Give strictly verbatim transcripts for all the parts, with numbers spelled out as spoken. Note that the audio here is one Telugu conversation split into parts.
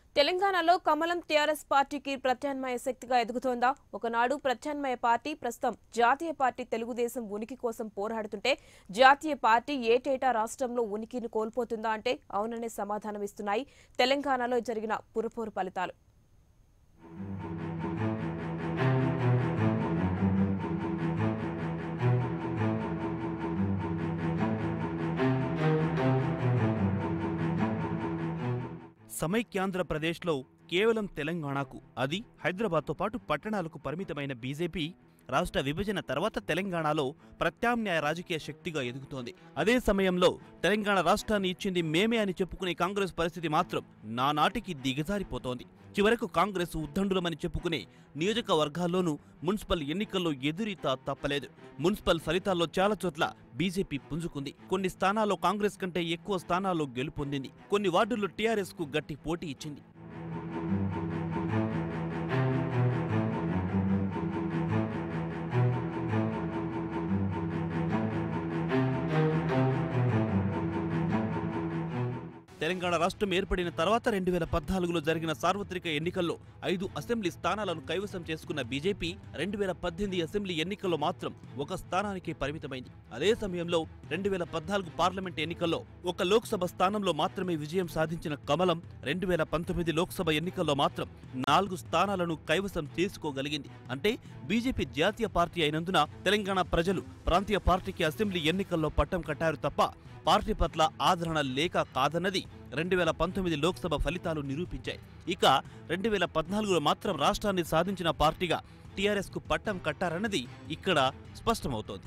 తెలంగాణలో కమలం టీఆర్ఎస్ పార్టీకి ప్రత్యామ్నాయ శక్తిగా ఎదుగుతోందా? ఒకనాడు ప్రత్యామ్నాయ పార్టీ, ప్రస్తుతం జాతీయ పార్టీ తెలుగుదేశం ఉనికి కోసం పోరాడుతుంటే జాతీయ పార్టీ ఏటేటా రాష్ట్రంలో ఉనికిని కోల్పోతుందా అంటే అవుననే సమాధానం ఇస్తున్నాయి తెలంగాణలో జరిగిన పురపోరు ఫలితాలు. సమైక్యాంధ్రప్రదేశ్లో కేవలం తెలంగాణకు, అది హైదరాబాద్తో పాటు పట్టణాలకు పరిమితమైన బీజేపీ రాష్ట్ర విభజన తర్వాత తెలంగాణలో ప్రత్యామ్నాయ రాజకీయ శక్తిగా ఎదుగుతోంది. అదే సమయంలో తెలంగాణ రాష్ట్రాన్ని ఇచ్చింది మేమే అని చెప్పుకునే కాంగ్రెస్ పరిస్థితి మాత్రం నానాటికి దిగజారిపోతోంది. చివరకు కాంగ్రెస్ ఉద్దండులమని చెప్పుకునే నియోజకవర్గాల్లోనూ మున్సిపల్ ఎన్నికల్లో ఎదురీత తప్పలేదు. మున్సిపల్ ఫలితాల్లో చాలా చోట్ల బీజేపీ పుంజుకుంది. కొన్ని స్థానాల్లో కాంగ్రెస్ కంటే ఎక్కువ స్థానాల్లో గెలుపొందింది. కొన్ని వార్డుల్లో టీఆర్ఎస్ కు గట్టి పోటీ ఇచ్చింది. తెలంగాణ రాష్ట్రం ఏర్పడిన తర్వాత రెండు వేల పద్నాలుగులో జరిగిన సార్వత్రిక ఎన్నికల్లో ఐదు అసెంబ్లీ స్థానాలను కైవసం చేసుకున్న బీజేపీ రెండు వేల పద్దెనిమిది అసెంబ్లీ ఎన్నికల్లో మాత్రం ఒక స్థానానికే పరిమితమైంది. అదే సమయంలో రెండు వేల పద్నాలుగు పార్లమెంట్ ఎన్నికల్లో ఒక లోక్సభ స్థానంలో మాత్రమే విజయం సాధించిన కమలం రెండు వేల పంతొమ్మిది లోక్సభ ఎన్నికల్లో మాత్రం నాలుగు స్థానాలను కైవసం చేసుకోగలిగింది. అంటే బీజేపీ జాతీయ పార్టీ అయినందున తెలంగాణ ప్రజలు ప్రాంతీయ పార్టీకి అసెంబ్లీ ఎన్నికల్లో పట్టం కట్టారు తప్ప పార్టీ పట్ల ఆదరణ లేక కాదన్నది రెండు వేల పంతొమ్మిది లోక్సభ ఫలితాలు నిరూపించాయి. ఇక రెండు వేల పద్నాలుగులో మాత్రం రాష్ట్రాన్ని సాధించిన పార్టీగా టీఆర్ఎస్ కు పట్టం కట్టారన్నది ఇక్కడ స్పష్టమవుతోంది.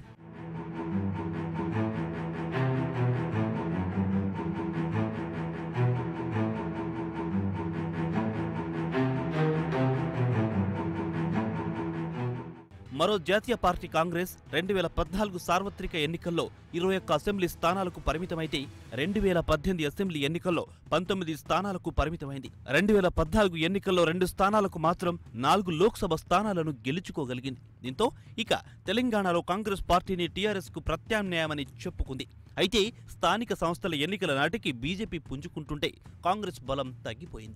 మరో జాతీయ పార్టీ కాంగ్రెస్ రెండు వేల పద్నాలుగు సార్వత్రిక ఎన్నికల్లో ఇరవై ఒక్క అసెంబ్లీ స్థానాలకు పరిమితమైతే రెండు వేల పద్దెనిమిది అసెంబ్లీ ఎన్నికల్లో పంతొమ్మిది స్థానాలకు పరిమితమైంది. రెండు వేల పద్నాలుగు ఎన్నికల్లో రెండు స్థానాలకు మాత్రం నాలుగు లోక్సభ స్థానాలను గెలుచుకోగలిగింది. దీంతో ఇక తెలంగాణలో కాంగ్రెస్ పార్టీని టీఆర్ఎస్ కు ప్రత్యామ్నాయమని చెప్పుకుంది. అయితే స్థానిక సంస్థల ఎన్నికల నాటికి బీజేపీ పుంజుకుంటుంటే కాంగ్రెస్ బలం తగ్గిపోయింది.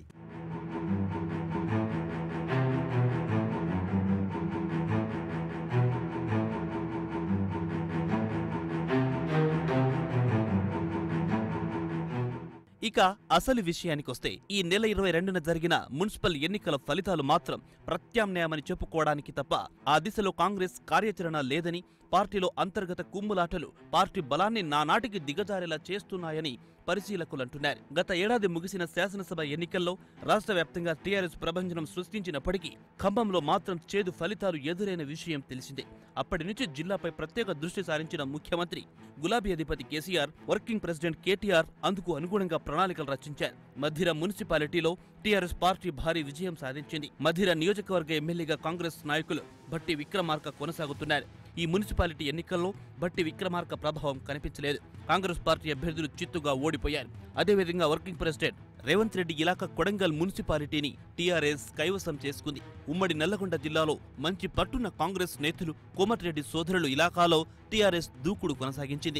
ఇక అసలు విషయానికొస్తే ఈ నెల ఇరవై రెండున జరిగిన మున్సిపల్ ఎన్నికల ఫలితాలు మాత్రం ప్రత్యామ్నాయమని చెప్పుకోవడానికి తప్ప ఆ దిశలో కాంగ్రెస్ కార్యాచరణ లేదని, పార్టీలో అంతర్గత కుమ్ములాటలు పార్టీ బలాన్ని నానాటికి దిగజారేలా చేస్తున్నాయని పరిశీలకులంటున్నారు. గత ఏడాది ముగిసిన శాసనసభ ఎన్నికల్లో రాష్ట్ర వ్యాప్తంగా టీఆర్ఎస్ ప్రభంజనం సృష్టించినప్పటికీ ఖమ్మంలో మాత్రం చేదు ఫలితాలు ఎదురైన విషయం తెలిసిందే. అప్పటి నుంచి జిల్లాపై ప్రత్యేక దృష్టి సారించిన ముఖ్యమంత్రి గులాబీ అధిపతి కేసీఆర్, వర్కింగ్ ప్రెసిడెంట్ కేటీఆర్ అందుకు అనుగుణంగా ప్రణాళికలు రచించారు. మధిర మున్సిపాలిటీలో టీఆర్ఎస్ పార్టీ భారీ విజయం సాధించింది. మధిర నియోజకవర్గ ఎమ్మెల్యేగా కాంగ్రెస్ నాయకులు భట్టి విక్రమార్క కొనసాగుతున్నారు. ఈ మున్సిపాలిటీ ఎన్నికల్లో భట్టి విక్రమార్క ప్రభావం కనిపించలేదు. కాంగ్రెస్ పార్టీ అభ్యర్థులు చిత్తుగా ఓడిపోయారు. అదేవిధంగా వర్కింగ్ ప్రెసిడెంట్ రేవంత్ రెడ్డి ఇలాకా కొడంగల్ మున్సిపాలిటీని టీఆర్ఎస్ కైవసం చేసుకుంది. ఉమ్మడి నల్లగొండ జిల్లాలో మంచి పట్టున్న కాంగ్రెస్ నేతలు కోమటిరెడ్డి సోదరులు ఇలాకాలో టీఆర్ఎస్ దూకుడు కొనసాగించింది.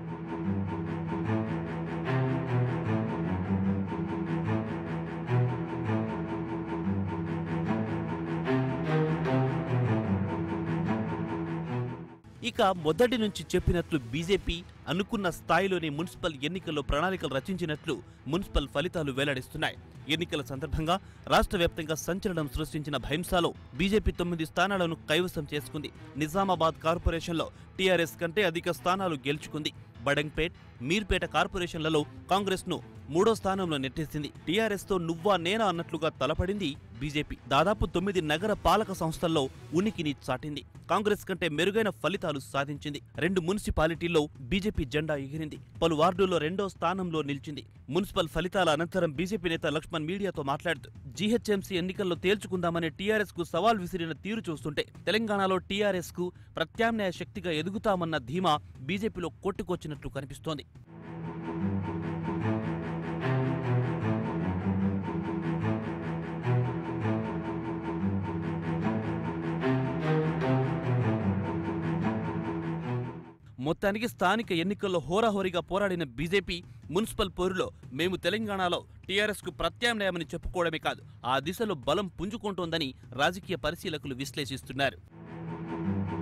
ఇక మొదటి నుంచి చెప్పినట్లు బీజేపీ అనుకున్న స్థాయిలోనే మున్సిపల్ ఎన్నికల్లో ప్రణాళికలు రచించినట్లు మున్సిపల్ ఫలితాలు వెల్లడిస్తున్నాయి. ఎన్నికల సందర్భంగా రాష్ట్ర వ్యాప్తంగా సంచలనం సృష్టించిన భైంసాలో బీజేపీ తొమ్మిది స్థానాలను కైవసం చేసుకుంది. నిజామాబాద్ కార్పొరేషన్లో టీఆర్ఎస్ కంటే అధిక స్థానాలు గెలుచుకుంది. బడంగ్పేట్, మీర్పేట కార్పొరేషన్లలో కాంగ్రెస్ ను మూడో స్థానంలో నెట్టేసింది. టీఆర్ఎస్ తో నువ్వా నేనా అన్నట్లుగా తలపడింది బీజేపీ. దాదాపు తొమ్మిది నగర పాలక సంస్థల్లో ఉనికిని చాటింది. కాంగ్రెస్ కంటే మెరుగైన ఫలితాలు సాధించింది. రెండు మున్సిపాలిటీల్లో బీజేపీ జెండా ఎగిరింది. పలు వార్డుల్లో రెండో స్థానంలో నిలిచింది. మున్సిపల్ ఫలితాల అనంతరం బీజేపీ నేత లక్ష్మణ్ మీడియాతో మాట్లాడుతూ జీహెచ్ఎంసీ ఎన్నికల్లో తేల్చుకుందామనే టీఆర్ఎస్ కు సవాల్ విసిరిన తీరు చూస్తుంటే తెలంగాణలో టీఆర్ఎస్ కు ప్రత్యామ్నాయ శక్తిగా ఎదుగుతామన్న ధీమా బీజేపీలో కొట్టుకొచ్చినట్లు కనిపిస్తోంది. మొత్తానికి స్థానిక ఎన్నికల్లో హోరాహోరీగా పోరాడిన బీజేపీ మున్సిపల్ పోరులో మేము తెలంగాణలో టీఆర్ఎస్ కు ప్రత్యామ్నాయమని చెప్పుకోవడమే కాదు, ఆ దిశలో బలం పుంజుకుంటోందని రాజకీయ పరిశీలకులు విశ్లేషిస్తున్నారు.